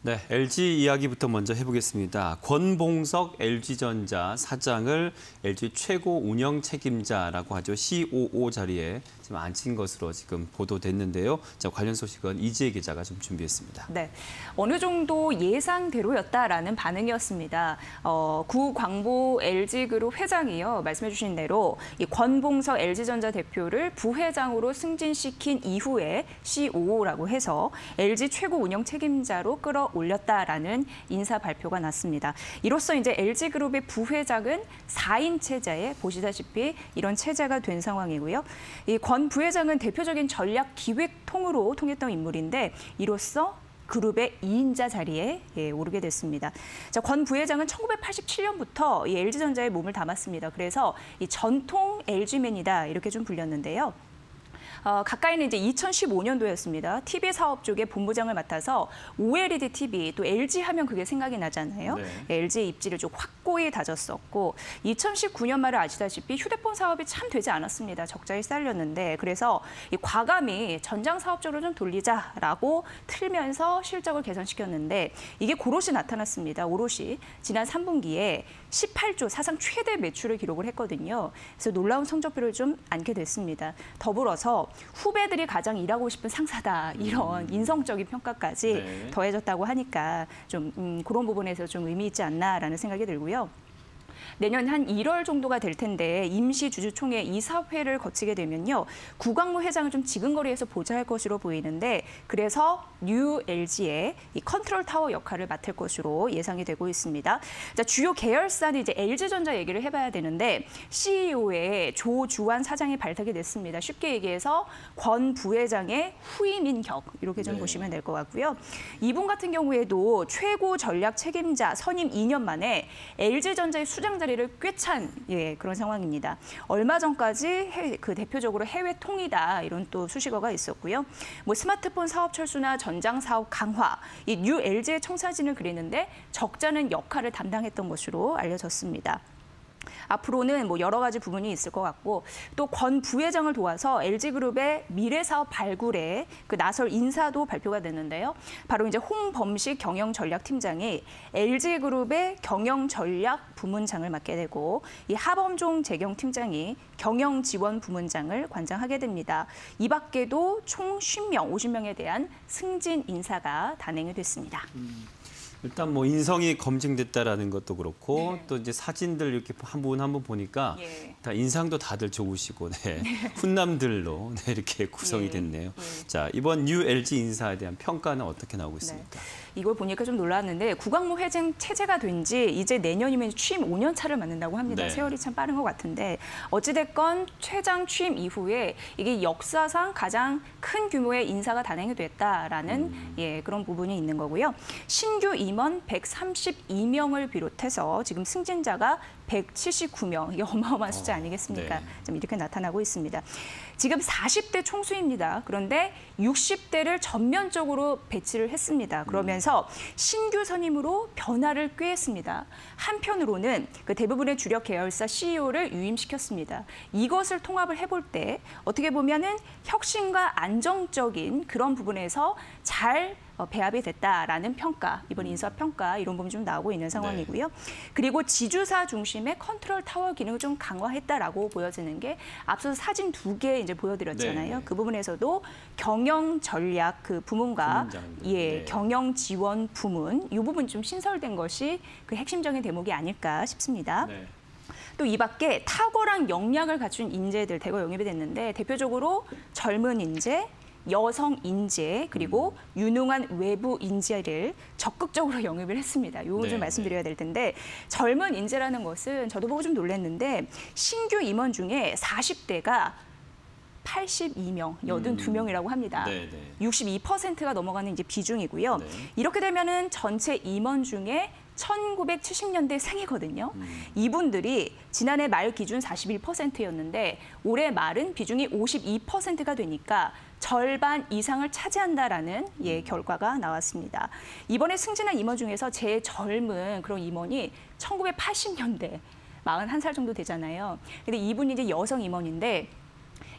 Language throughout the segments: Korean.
네, LG 이야기부터 먼저 해보겠습니다. 권봉석 LG전자 사장을 LG 최고 운영 책임자라고 하죠. COO 자리에 지금 앉힌 것으로 지금 보도됐는데요. 자, 관련 소식은 이지혜 기자가 좀 준비했습니다. 네, 어느 정도 예상대로였다라는 반응이었습니다. 구광보 LG그룹 회장이요, 말씀해 주신 대로 이 권봉석 LG전자 대표를 부회장으로 승진시킨 이후에 COO라고 해서 LG 최고 운영 책임자로 끌어올렸다라는 인사 발표가 났습니다. 이로써 이제 LG그룹의 부회장은 4인 체제에 보시다시피 이런 체제가 된 상황이고요. 이 권 부회장은 대표적인 전략 기획통으로 통했던 인물인데 이로써 그룹의 2인자 자리에 오르게 됐습니다. 자, 권 부회장은 1987년부터 이 LG전자에 몸을 담았습니다. 그래서 이 전통 LG맨이다 이렇게 좀 불렸는데요. 가까이는 이제 2015년도였습니다. TV 사업 쪽에 본부장을 맡아서 OLED TV, 또 LG 하면 그게 생각이 나잖아요. 네. LG의 입지를 좀 확고히 다졌었고 2019년 말에 아시다시피 휴대폰 사업이 참 되지 않았습니다. 적자에 쌓였는데 그래서 이 과감히 전장 사업 쪽으로 좀 돌리자라고 틀면서 실적을 개선시켰는데 이게 고롯이 나타났습니다. 오롯이 지난 3분기에 18조 사상 최대 매출을 기록을 했거든요. 그래서 놀라운 성적표를 좀 안게 됐습니다. 더불어서 후배들이 가장 일하고 싶은 상사다 이런 인성적인 평가까지 더해졌다고 하니까 좀 그런 부분에서 좀 의미 있지 않나라는 생각이 들고요. 내년 한 1월 정도가 될 텐데 임시 주주총회 이사회를 거치게 되면요. 구광모 회장을 좀 지근거리에서 보좌할 것으로 보이는데 그래서 뉴 LG의 이 컨트롤 타워 역할을 맡을 것으로 예상이 되고 있습니다. 자, 주요 계열사는 이제 LG전자 얘기를 해봐야 되는데 CEO의 조주환 사장이 발탁이 됐습니다. 쉽게 얘기해서 권 부회장의 후임인 격 이렇게 좀 보시면 될 것 같고요. 이분 같은 경우에도 최고 전략 책임자 선임 2년 만에 LG전자의 수장 자리를 꿰찬 그런 상황입니다. 얼마 전까지 대표적으로 해외 통이다 이런 또 수식어가 있었고요. 뭐 스마트폰 사업 철수나 전장 사업 강화, 이 뉴 LG의 청사진을 그리는데 적잖은 역할을 담당했던 것으로 알려졌습니다. 앞으로는 뭐 여러 가지 부분이 있을 것 같고 또 권 부회장을 도와서 LG그룹의 미래 사업 발굴에 나설 인사도 발표가 됐는데요. 바로 이제 홍범식 경영전략팀장이 LG그룹의 경영전략 부문장을 맡게 되고 이 하범종 재경팀장이 경영지원 부문장을 관장하게 됩니다. 이 밖에도 총 50명에 대한 승진 인사가 단행이 됐습니다. 일단 뭐 인성이 검증됐다라는 것도 그렇고 또 이제 사진들 이렇게 한 분 한 분 보니까 다 인상도 다들 좋으시고 훈남들로 이렇게 구성이 됐네요. 자, 이번 뉴 LG 인사에 대한 평가는 어떻게 나오고 있습니까? 이걸 보니까 좀 놀랐는데 구광모 회장 체제가 된 지 이제 내년이면 취임 5년 차를 맞는다고 합니다. 세월이 참 빠른 것 같은데 어찌됐건 회장 취임 이후에 이게 역사상 가장 큰 규모의 인사가 단행이 됐다라는 그런 부분이 있는 거고요. 신규 임원 132명을 비롯해서 지금 승진자가 179명, 이게 어마어마한 숫자 아니겠습니까? 좀 이렇게 나타나고 있습니다. 지금 40대 총수입니다. 그런데 60대를 전면적으로 배치를 했습니다. 그러면서 신규 선임으로 변화를 꾀했습니다. 한편으로는 대부분의 주력 계열사 CEO를 유임시켰습니다. 이것을 통합을 해볼 때 어떻게 보면은 혁신과 안정적인 그런 부분에서 잘 배합이 됐다라는 평가, 이번 인사평가 이런 부분이 좀 나오고 있는 상황이고요. 그리고 지주사 중심의 컨트롤 타워 기능을 좀 강화했다라고 보여지는 게 앞서서 사진 2개 이제 보여드렸잖아요. 그 부분에서도 경영 전략 그 부문과 경영 지원 부문 이 부분 좀 신설된 것이 그 핵심적인 대목이 아닐까 싶습니다. 또 이 밖에 탁월한 역량을 갖춘 인재들 대거 영입이 됐는데 대표적으로 젊은 인재, 여성 인재 그리고 유능한 외부 인재를 적극적으로 영입을 했습니다. 요거 좀 말씀드려야 될 텐데 젊은 인재라는 것은 저도 보고 좀 놀랐는데 신규 임원 중에 40대가 82명, 82명이라고 합니다. 62%가 넘어가는 이제 비중이고요. 이렇게 되면은 전체 임원 중에 1970년대 생이거든요. 이분들이 지난해 말 기준 41%였는데 올해 말은 비중이 52%가 되니까 절반 이상을 차지한다라는 결과가 나왔습니다. 이번에 승진한 임원 중에서 제일 젊은 그런 임원이 1980년대 41살 정도 되잖아요. 근데 이분이 이제 여성 임원인데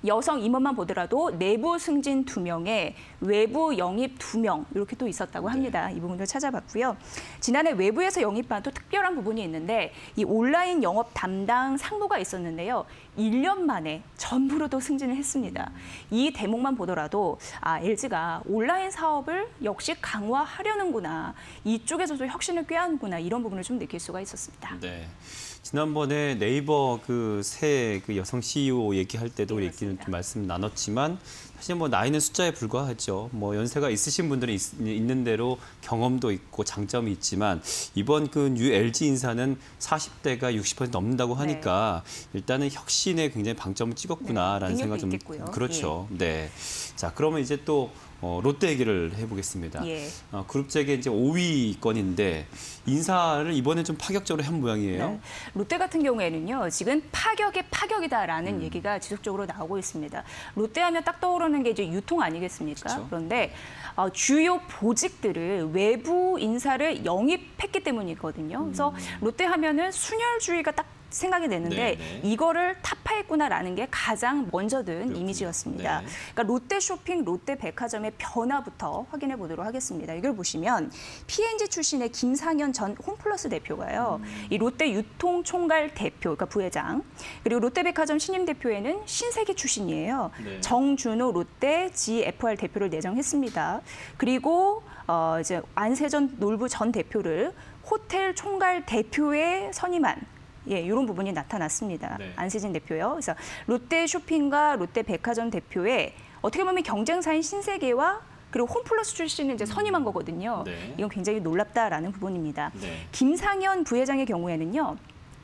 여성 임원만 보더라도 내부 승진 2명에 외부 영입 2명 이렇게 또 있었다고 합니다. 이 부분도 찾아봤고요. 지난해 외부에서 영입한 또 특별한 부분이 있는데 이 온라인 영업 담당 상무가 있었는데요. 1년 만에 전부로 또 승진을 했습니다. 이 대목만 보더라도 LG가 온라인 사업을 역시 강화하려는구나. 이쪽에서도 혁신을 꾀하는구나. 이런 부분을 좀 느낄 수가 있었습니다. 네. 지난번에 네이버 새 여성 CEO 얘기할 때도 네, 얘기는 좀 말씀 나눴지만 사실 뭐 나이는 숫자에 불과하죠. 뭐 연세가 있으신 분들은 있는 대로 경험도 있고 장점이 있지만 이번 뉴 LG 인사는 40대가 60% 넘는다고 하니까 일단은 혁신에 굉장히 방점을 찍었구나라는 생각 좀 있겠고요. 그렇죠. 네. 자, 그러면 이제 또 롯데 얘기를 해보겠습니다. 그룹잭의 이제 5위권인데 인사를 이번에 좀 파격적으로 한 모양이에요. 네. 롯데 같은 경우에는요, 지금 파격의 파격이다라는 얘기가 지속적으로 나오고 있습니다. 롯데하면 딱 떠오르는 게 이제 유통 아니겠습니까? 그렇죠. 그런데 주요 보직들을 외부 인사를 영입했기 때문이거든요. 그래서 롯데하면은 순혈주의가 딱 생각이 되는데 이거를 타파했구나라는 게 가장 먼저 든 이미지였습니다. 그러니까 롯데 쇼핑, 롯데 백화점의 변화부터 확인해 보도록 하겠습니다. 이걸 보시면 P&G 출신의 김상현 전 홈플러스 대표가요. 이 롯데 유통총괄 대표, 그러니까 부회장, 그리고 롯데백화점 신임 대표에는 신세계 출신이에요. 정준호 롯데 GFR 대표를 내정했습니다. 그리고 이제 안세전 놀부 전 대표를 호텔 총괄 대표에 선임한 이런 부분이 나타났습니다. 안세진 대표요. 그래서 롯데 쇼핑과 롯데 백화점 대표에 어떻게 보면 경쟁사인 신세계와 그리고 홈플러스 출신을 이제 선임한 거거든요. 이건 굉장히 놀랍다라는 부분입니다. 김상현 부회장의 경우에는요.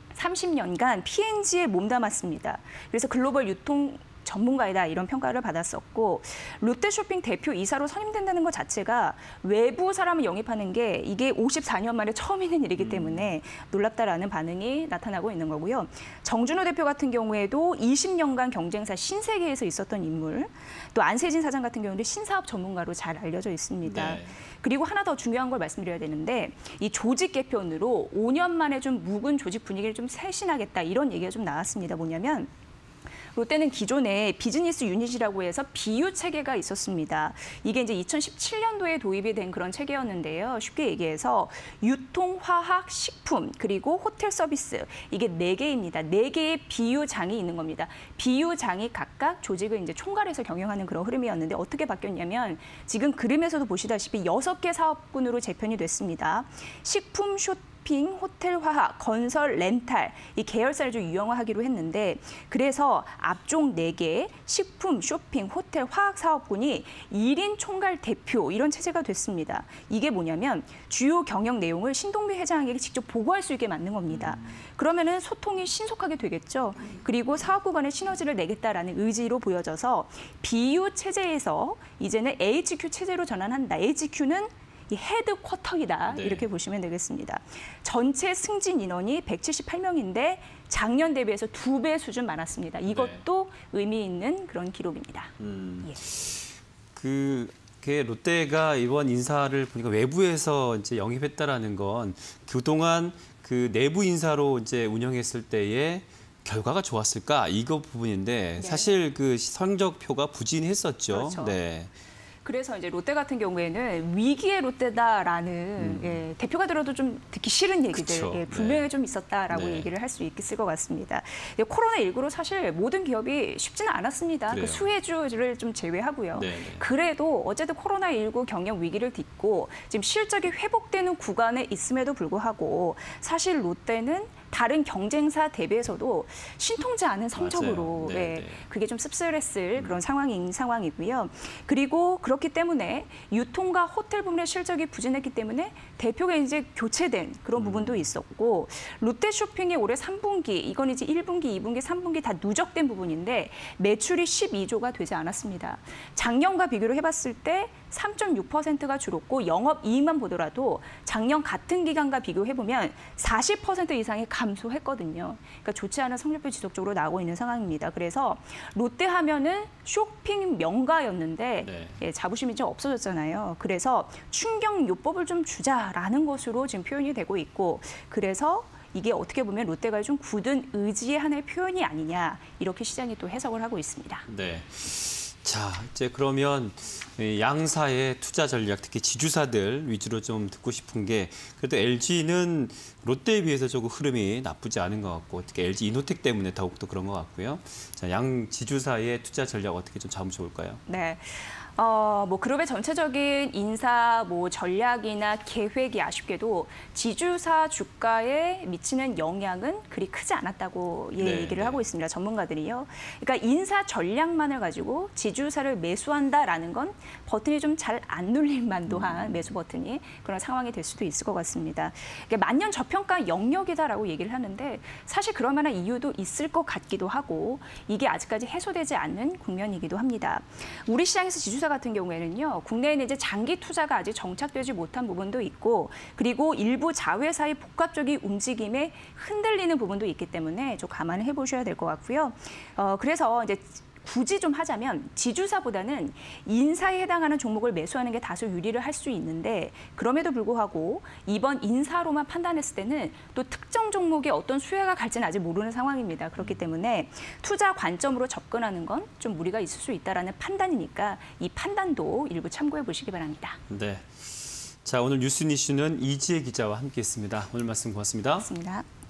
30년간 P&G에 몸담았습니다. 그래서 글로벌 유통 전문가이다 이런 평가를 받았었고 롯데쇼핑 대표 이사로 선임된다는 것 자체가 외부 사람을 영입하는 게 이게 54년 만에 처음 있는 일이기 때문에 놀랍다라는 반응이 나타나고 있는 거고요. 정준호 대표 같은 경우에도 20년간 경쟁사 신세계에서 있었던 인물, 또 안세진 사장 같은 경우도 신사업 전문가로 잘 알려져 있습니다. 그리고 하나 더 중요한 걸 말씀드려야 되는데 이 조직 개편으로 5년 만에 좀 묵은 조직 분위기를 좀 쇄신하겠다 이런 얘기가 좀 나왔습니다. 뭐냐면 롯데는 기존에 비즈니스 유닛이라고 해서 비유 체계가 있었습니다. 이게 이제 2017년도에 도입이 된 그런 체계였는데요. 쉽게 얘기해서 유통, 화학, 식품, 그리고 호텔 서비스 이게 4개입니다. 4개의 비유장이 있는 겁니다. 비유장이 각각 조직을 이제 총괄해서 경영하는 그런 흐름이었는데 어떻게 바뀌었냐면 지금 그림에서도 보시다시피 6개 사업군으로 재편이 됐습니다. 식품, 쇼핑, 호텔, 화학, 건설, 렌탈 이 계열사를 좀 유형화하기로 했는데 그래서 앞쪽 4개 식품, 쇼핑, 호텔, 화학 사업군이 1인 총괄 대표 이런 체제가 됐습니다. 이게 뭐냐면 주요 경영 내용을 신동빈 회장에게 직접 보고할 수 있게 만든 겁니다. 그러면은 소통이 신속하게 되겠죠. 그리고 사업부 간의 시너지를 내겠다라는 의지로 보여져서 BU 체제에서 이제는 HQ 체제로 전환한다. HQ는 이 헤드쿼터이다 이렇게 보시면 되겠습니다. 전체 승진 인원이 178명인데 작년 대비해서 2배 수준 많았습니다. 이것도 의미 있는 그런 기록입니다. 롯데가 이번 인사를 보니까 외부에서 이제 영입했다라는 건 그동안 그 내부 인사로 이제 운영했을 때의 결과가 좋았을까 이거 부분인데 사실 그 성적표가 부진했었죠. 그렇죠. 그래서 이제 롯데 같은 경우에는 위기의 롯데다라는 대표가 들어도 좀 듣기 싫은 얘기들 분명히 좀 있었다라고 얘기를 할 수 있을 것 같습니다. 코로나19로 사실 모든 기업이 쉽지는 않았습니다. 그 수혜주를 좀 제외하고요. 그래도 어쨌든 코로나19 경영 위기를 딛고 지금 실적이 회복되는 구간에 있음에도 불구하고 사실 롯데는 다른 경쟁사 대비해서도 신통치 않은 성적으로 그게 좀 씁쓸했을 그런 상황이고요. 그리고 그렇기 때문에 유통과 호텔 부문의 실적이 부진했기 때문에 대표가 이제 교체된 그런 부분도 있었고 롯데쇼핑이 올해 3분기 이건 이제 1분기, 2분기, 3분기 다 누적된 부분인데 매출이 12조가 되지 않았습니다. 작년과 비교를 해봤을 때 3.6%가 줄었고 영업이익만 보더라도 작년 같은 기간과 비교해보면 40% 이상이 감소했거든요. 그러니까 좋지 않은 성적표 지속적으로 나오고 있는 상황입니다. 그래서 롯데 하면은 쇼핑 명가였는데 자부심이 좀 없어졌잖아요. 그래서 충격요법을 좀 주자라는 것으로 지금 표현이 되고 있고 그래서 이게 어떻게 보면 롯데가 좀 굳은 의지의 하나의 표현이 아니냐 이렇게 시장이 또 해석을 하고 있습니다. 네. 자, 이제 그러면 양사의 투자 전략, 특히 지주사들 위주로 좀 듣고 싶은 게 그래도 LG는 롯데에 비해서 조금 흐름이 나쁘지 않은 것 같고 특히 LG 이노텍 때문에 더욱더 그런 것 같고요. 자, 양 지주사의 투자 전략 어떻게 좀 잡으면 좋을까요? 네. 뭐 그룹의 전체적인 인사 전략이나 계획이 아쉽게도 지주사 주가에 미치는 영향은 그리 크지 않았다고 얘기를 하고 있습니다. 전문가들이요. 그러니까 인사 전략만을 가지고 지주사를 매수한다라는 건 버튼이 좀 잘 안 눌릴 만도 한 매수 버튼이 그런 상황이 될 수도 있을 것 같습니다. 그러니까 만년 저평가 영역이다라고 얘기를 하는데 사실 그럴 만한 이유도 있을 것 같기도 하고 이게 아직까지 해소되지 않는 국면이기도 합니다. 우리 시장에서 지주사 같은 경우에는요, 국내에는 이제 장기 투자가 아직 정착되지 못한 부분도 있고, 그리고 일부 자회사의 복합적인 움직임에 흔들리는 부분도 있기 때문에 좀 감안해 보셔야 될 것 같고요. 그래서 이제 굳이 좀 하자면 지주사보다는 인사에 해당하는 종목을 매수하는 게 다소 유리를 할 수 있는데 그럼에도 불구하고 이번 인사로만 판단했을 때는 또 특정 종목에 어떤 수혜가 갈지는 아직 모르는 상황입니다. 그렇기 때문에 투자 관점으로 접근하는 건 좀 무리가 있을 수 있다라는 판단이니까 이 판단도 일부 참고해 보시기 바랍니다. 네. 자, 오늘 뉴스 이슈는 이지혜 기자와 함께했습니다. 오늘 말씀 고맙습니다. 고맙습니다.